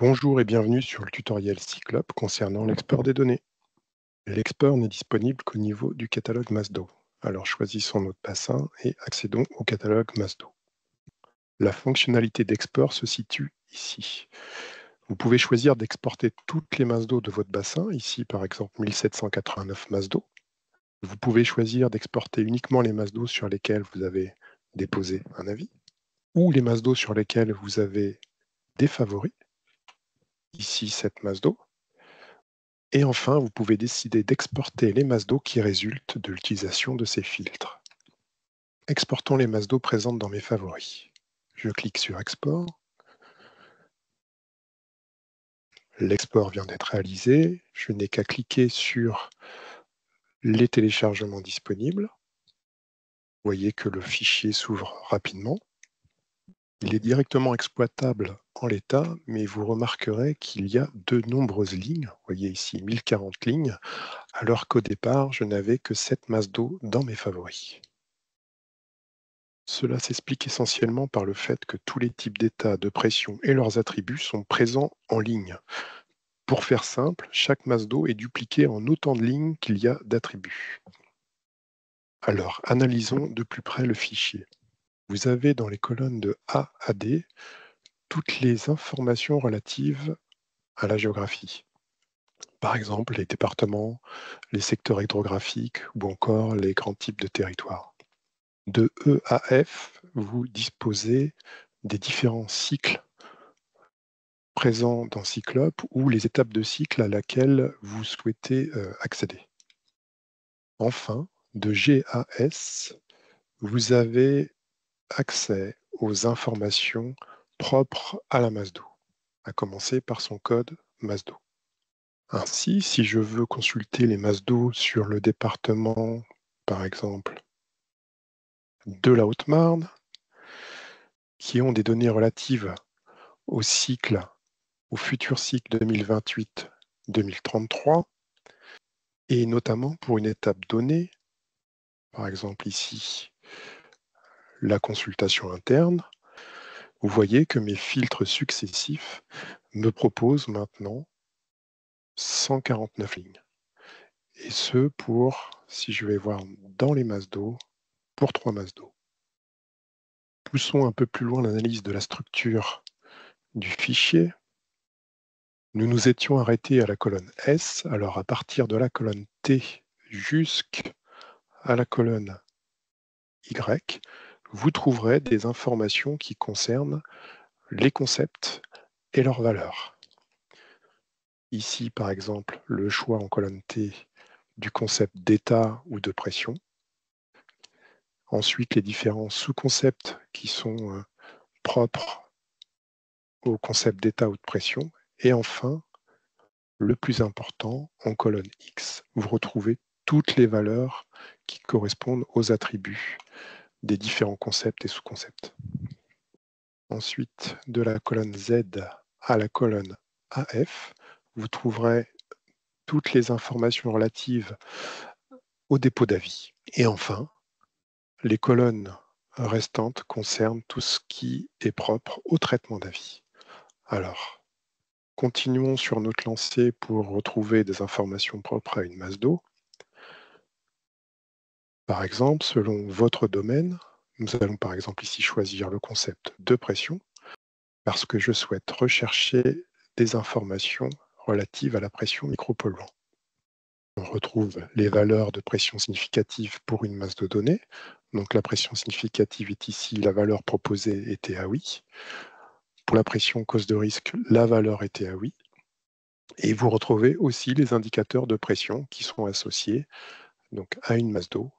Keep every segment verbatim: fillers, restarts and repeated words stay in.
Bonjour et bienvenue sur le tutoriel Cyclope concernant l'export des données. L'export n'est disponible qu'au niveau du catalogue Masdo. Alors choisissons notre bassin et accédons au catalogue Masdo. La fonctionnalité d'export se situe ici. Vous pouvez choisir d'exporter toutes les Masdo de votre bassin, ici par exemple mille sept cent quatre-vingt-neuf Masdo. Vous pouvez choisir d'exporter uniquement les Masdo sur lesquels vous avez déposé un avis, ou les Masdo sur lesquels vous avez des favoris, ici cette Masdo. Et enfin, vous pouvez décider d'exporter les masses d'eau qui résultent de l'utilisation de ces filtres. Exportons les masses d'eau présentes dans mes favoris. Je clique sur Export. L'export vient d'être réalisé. Je n'ai qu'à cliquer sur les téléchargements disponibles. Vous voyez que le fichier s'ouvre rapidement. Il est directement exploitable en l'état, mais vous remarquerez qu'il y a de nombreuses lignes. Vous voyez ici mille quarante lignes, alors qu'au départ, je n'avais que sept masses d'eau dans mes favoris. Cela s'explique essentiellement par le fait que tous les types d'états, de pression et leurs attributs sont présents en ligne. Pour faire simple, chaque masse d'eau est dupliquée en autant de lignes qu'il y a d'attributs. Alors, analysons de plus près le fichier. Vous avez dans les colonnes de A à D toutes les informations relatives à la géographie. Par exemple, les départements, les secteurs hydrographiques ou encore les grands types de territoires. De E à F, vous disposez des différents cycles présents dans Cyclope ou les étapes de cycle à laquelle vous souhaitez euh, accéder. Enfin, de G à S, vous avez accès aux informations propres à la masse d'eau, à commencer par son code masse d'eau. Ainsi, si je veux consulter les masses d'eau sur le département, par exemple, de la Haute-Marne, qui ont des données relatives au cycle, au futur cycle deux mille vingt-huit deux mille trente-trois, et notamment pour une étape donnée, par exemple ici, la consultation interne, vous voyez que mes filtres successifs me proposent maintenant cent quarante-neuf lignes. Et ce pour, si je vais voir dans les masses d'eau, pour trois masses d'eau. Poussons un peu plus loin l'analyse de la structure du fichier. Nous nous étions arrêtés à la colonne S, alors à partir de la colonne T jusqu'à la colonne Y, vous trouverez des informations qui concernent les concepts et leurs valeurs. Ici, par exemple, le choix en colonne T du concept d'état ou de pression. Ensuite, les différents sous-concepts qui sont euh, propres au concept d'état ou de pression. Et enfin, le plus important, en colonne X, vous retrouvez toutes les valeurs qui correspondent aux attributs des différents concepts et sous-concepts. Ensuite, de la colonne Z à la colonne A F, vous trouverez toutes les informations relatives au dépôt d'avis. Et enfin, les colonnes restantes concernent tout ce qui est propre au traitement d'avis. Alors, continuons sur notre lancée pour retrouver des informations propres à une masse d'eau. Par exemple, selon votre domaine, nous allons par exemple ici choisir le concept de pression parce que je souhaite rechercher des informations relatives à la pression micropolluant. On retrouve les valeurs de pression significative pour une masse de données. Donc la pression significative est ici, la valeur proposée était à oui. Pour la pression cause de risque, la valeur était à oui. Et vous retrouvez aussi les indicateurs de pression qui sont associés donc, à une masse d'eau.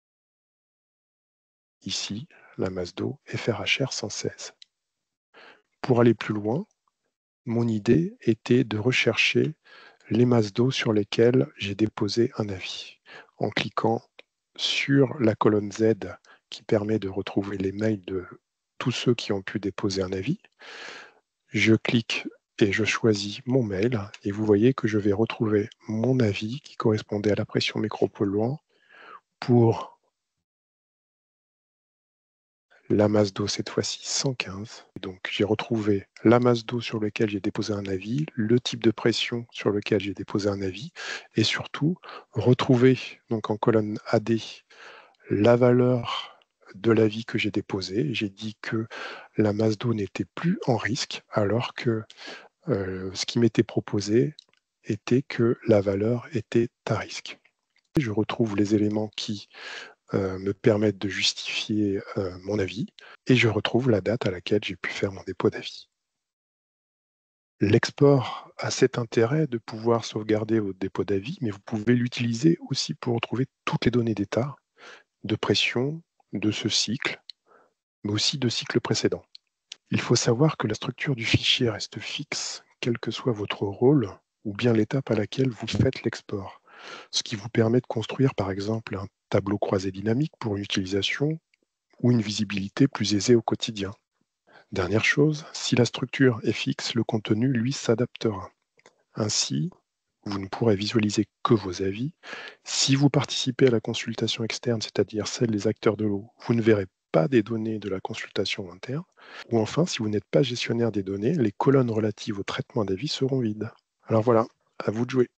Ici, la masse d'eau F R H R cent seize. Pour aller plus loin, mon idée était de rechercher les masses d'eau sur lesquelles j'ai déposé un avis. En cliquant sur la colonne Z qui permet de retrouver les mails de tous ceux qui ont pu déposer un avis, je clique et je choisis mon mail et vous voyez que je vais retrouver mon avis qui correspondait à la pression micropolluant pour la masse d'eau cette fois-ci cent quinze. Donc j'ai retrouvé la masse d'eau sur laquelle j'ai déposé un avis, le type de pression sur lequel j'ai déposé un avis, et surtout retrouver donc en colonne A D la valeur de l'avis que j'ai déposé. J'ai dit que la masse d'eau n'était plus en risque, alors que euh, ce qui m'était proposé était que la valeur était à risque. Je retrouve les éléments qui euh, me permettent de justifier euh, mon avis, et je retrouve la date à laquelle j'ai pu faire mon dépôt d'avis. L'export a cet intérêt de pouvoir sauvegarder votre dépôt d'avis, mais vous pouvez l'utiliser aussi pour retrouver toutes les données d'état, de pression, de ce cycle, mais aussi de cycles précédents. Il faut savoir que la structure du fichier reste fixe, quel que soit votre rôle, ou bien l'étape à laquelle vous faites l'export, ce qui vous permet de construire par exemple un tableau croisé dynamique pour une utilisation ou une visibilité plus aisée au quotidien. Dernière chose, si la structure est fixe, le contenu, lui, s'adaptera. Ainsi, vous ne pourrez visualiser que vos avis. Si vous participez à la consultation externe, c'est-à-dire celle des acteurs de l'eau, vous ne verrez pas des données de la consultation interne. Ou enfin, si vous n'êtes pas gestionnaire des données, les colonnes relatives au traitement d'avis seront vides. Alors voilà, à vous de jouer.